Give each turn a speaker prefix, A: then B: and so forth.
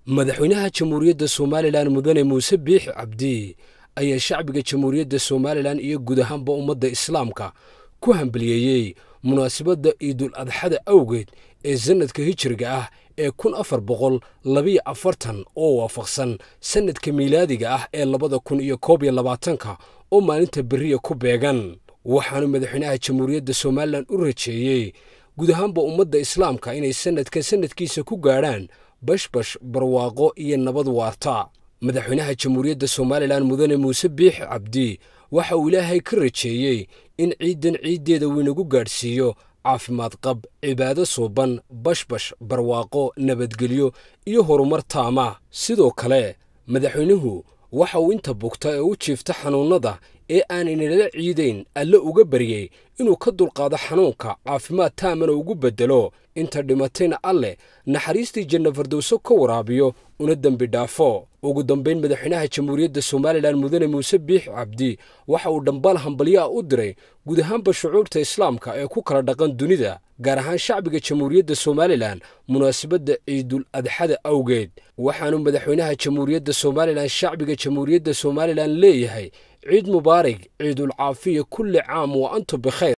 A: madaxweynaha jamhuuriyadda Soomaaliland mudane Muuse Biix Cabdi ayaa shacbiga jamhuuriyadda Soomaaliland iyo guud ahaanba ummadda Islaamka ku hambalyeeyay munaasabadda Ciidul Adxada awgeed ee sanadka hijriga ah ee 1442 oo waafaqsan sanadka miilaadiga ah ee 2021 oo maalinta bariya ku beegan waxaanu madaxweynaha jamhuuriyadda Soomaaliland u rajeeyay guud ahaanba ummadda Islaamka inay sanadkiisa ku gaaraan bashbash barwaaqo iyo nabad waarta madaxweynaha jamhuuriyadda Soomaaliland mudane Muuse Biix Cabdi waxa uu Ilaahay ka rajeeyay in ciideeda uu inagu gaarsiiyo caafimaad qab cibaado suuban bashbash barwaaqo nabadgelyo iyo horumar taama sidoo kale madaxweynuhu waxa uu inta bugta ee u jiifta xanuunada ee aan inala ciideyn alle uga bariyay inuu ka dulqaado xanuunka caafimaad taamana ugu bedelo inta dhimatayna alle naxariistii janno firdawso ka waraabiyo una dambi dhaafo ugu dambeyn madaxweynaha jamhuuriyadda Soomaaliland mudane Muuse Biix Cabdi waxa uu dhambaal hambalyo u diray guud ahaanba shucuubta Islaamka ee ku kala dhaqan dunida gaar ahaan shacbiga jamhuuriyadda Soomaaliland munaasabadda Ciidul Adxada awgeed waxaanu madaxweynaha jamhuuriyadda Soomaaliland shacbiga jamhuuriyadda Soomaaliland leeyahay ciid mubaarak ciidul caafiya kulli caam wa antum bikhair